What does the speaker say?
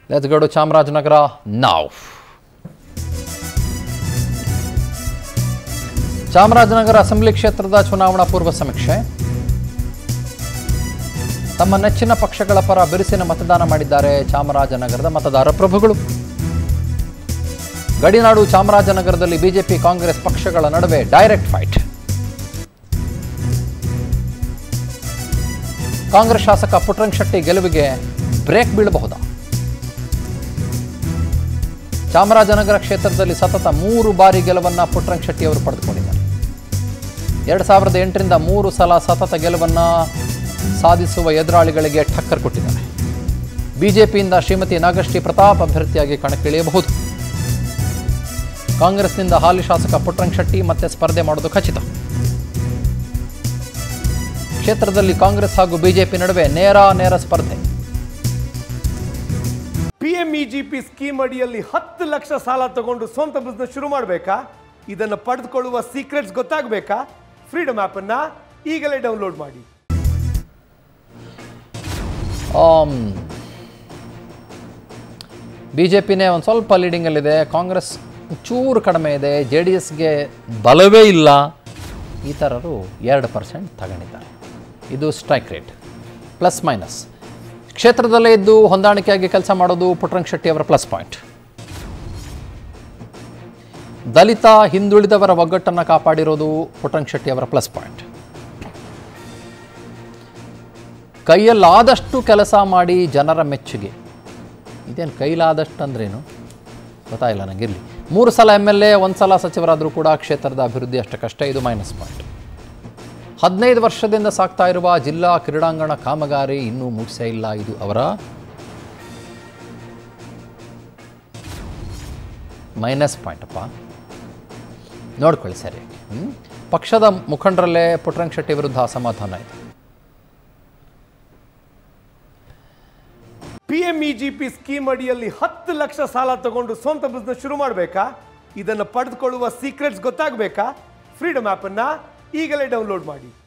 Let's go to Chamarajanagar now. Chamarajanagar assembly ಕ್ಷೇತ್ರದ ಚುನಾವಣಾ ಪೂರ್ವ ಸಮೀಕ್ಷೆ. ತಮ್ಮ ನೆಚ್ಚಿನ ಪಕ್ಷಗಳ ಪರ ಬಿರುಸಿನ ಮತದಾನ ಮಾಡಿದ್ದಾರೆ ಚಾಮರಾಜನಗರದ ಮತದಾರ ಪ್ರಭುಗಳು. ಗಡಿನಾಡು ಚಾಮರಾಜನಗರದಲ್ಲಿ ಬಿಜೆಪಿ ಕಾಂಗ್ರೆಸ್ ಪಕ್ಷಗಳ ನಡುವೆ ಡೈರೆಕ್ಟ್ ಫೈಟ್. ಕಾಂಗ್ರೆಸ್ ಶಾಸಕ ಪುಟ್ಟರಂಗಶೆಟ್ಟಿ ಗೆಲುವಿಗೆ ಬ್ರೇಕ್ ಬೀಳಬಹುದಾ? ಚಾಮರಾಜನಗರ ಕ್ಷೇತ್ರದಲ್ಲಿ ಸತತ 3 ಬಾರಿ ಗೆಲುವನ್ನು ಪುಟ್ಟರಂಗಶೆಟ್ಟಿ ಅವರು ಪಡೆದುಕೊಂಡಿದ್ದಾರೆ. 2008ರಿಂದ 3 ಸಲ ಸತತ ಗೆಲುವನ್ನು ಸಾಧಿಸುವ ಎದುರಾಳಿಗಳಿಗೆ ಟಕ್ಕರ್ ಕೊಟ್ಟಿದ್ದಾರೆ. ಬಿಜೆಪಿಯಿಂದ ಶ್ರೀಮತಿ ನಾಗಶ್ರೀ ಪ್ರತಾಪ್ ಅಭ್ಯರ್ಥಿಯಾಗಿ ಕಣಕ್ಕಿಳಿಯಬಹುದು. ಕಾಂಗ್ರೆಸ್ನಿಂದ ಹಾಲಿ ಶಾಸಕ ಪುಟ್ಟರಂಗಶೆಟ್ಟಿ ಮತ್ತೆ ಸ್ಪರ್ಧೆ ಮಾಡೋದು ಖಚಿತ. ಕ್ಷೇತ್ರದಲ್ಲಿ ಕಾಂಗ್ರೆಸ್ ಹಾಗೂ ಬಿಜೆಪಿ ನಡುವೆ ನೇರ ಸ್ಪರ್ಧೆ. PMEGP ಸ್ಕೀಮ್ ಅಡಿಯಲ್ಲಿ 10 ಲಕ್ಷ ಸಾಲ ತಗೊಂಡು ಸ್ವಂತ ಬಿಸ್ನೆಸ್ ಶುರು ಮಾಡಬೇಕಾ? ಇದನ್ನು ಪಡೆದುಕೊಳ್ಳುವ ಸೀಕ್ರೆಟ್ಸ್ ಗೊತ್ತಾಗಬೇಕಾ? ಫ್ರೀಡಮ್ ಆಪ್ ಅನ್ನು ಈಗಲೇ ಡೌನ್ಲೋಡ್ ಮಾಡಿ. ಬಿಜೆಪಿನೇ ಒಂದು ಸ್ವಲ್ಪ ಲೀಡಿಂಗಲ್ಲಿದೆ, ಕಾಂಗ್ರೆಸ್ ಚೂರು ಕಡಿಮೆ ಇದೆ, JDSಗೆ ಬಲವೇ ಇಲ್ಲ. ಈ ಥರರು 2% ತಗೊಂಡಿದ್ದಾರೆ. ಇದು ಸ್ಟ್ರೈಕ್ ರೇಟ್ ಪ್ಲಸ್ ಮೈನಸ್. ಕ್ಷೇತ್ರದಲ್ಲೇ ಇದ್ದು ಹೊಂದಾಣಿಕೆಯಾಗಿ ಕೆಲಸ ಮಾಡೋದು ಪುಟ್ಟರಂಗಶೆಟ್ಟಿ ಅವರ ಪ್ಲಸ್ ಪಾಯಿಂಟ್. ದಲಿತ ಹಿಂದುಳಿದವರ ಒಗ್ಗಟ್ಟನ್ನು ಕಾಪಾಡಿರೋದು ಪುಟ್ಟರಂಗಶೆಟ್ಟಿ ಅವರ ಪ್ಲಸ್ ಪಾಯಿಂಟ್. ಕೈಯಲ್ಲಾದಷ್ಟು ಕೆಲಸ ಮಾಡಿ ಜನರ ಮೆಚ್ಚುಗೆ. ಇದೇನು ಕೈಲಾದಷ್ಟು ಅಂದ್ರೇನು ಗೊತ್ತಾಯಿಲ್ಲ ನನಗಿರಲಿ. 3 ಸಲ MLA, 1 ಸಲ ಸಚಿವರಾದರೂ ಕೂಡ ಕ್ಷೇತ್ರದ ಅಭಿವೃದ್ಧಿ ಅಷ್ಟಕ್ಕಷ್ಟೇ. ಇದು ಮೈನಸ್ ಪಾಯಿಂಟ್. 15 ವರ್ಷದಿಂದ ಸಾಗ್ತಾ ಇರುವ ಜಿಲ್ಲಾ ಕ್ರೀಡಾಂಗಣ ಕಾಮಗಾರಿ ಇನ್ನೂ ಮುಗಿಸೇ ಇಲ್ಲ. ಇದು ಅವರ ಮೈನಸ್ ಪಾಯಿಂಟ್ ಅಪ್ಪ, ನೋಡ್ಕೊಳ್ಳಿ ಸರಿ. ಪಕ್ಷದ ಮುಖಂಡರಲ್ಲೇ ಪುಟ್ಟರಂಗಶೆಟ್ಟಿ ವಿರುದ್ಧ ಅಸಮಾಧಾನ ಇದೆ. PMEGP ಸ್ಕೀಮ್ ಅಡಿಯಲ್ಲಿ 10 ಲಕ್ಷ ಸಾಲ ತಗೊಂಡು ಸ್ವಂತ ಬಿಸ್ನೆಸ್ ಶುರು ಮಾಡಬೇಕಾ? ಇದನ್ನು ಪಡೆದುಕೊಳ್ಳುವ ಸೀಕ್ರೆಟ್ಸ್ ಗೊತ್ತಾಗಬೇಕಾ? ಫ್ರೀಡಮ್ ಆಪ್ ಅನ್ನು ಈಗಲೇ ಡೌನ್ಲೋಡ್ ಮಾಡಿ.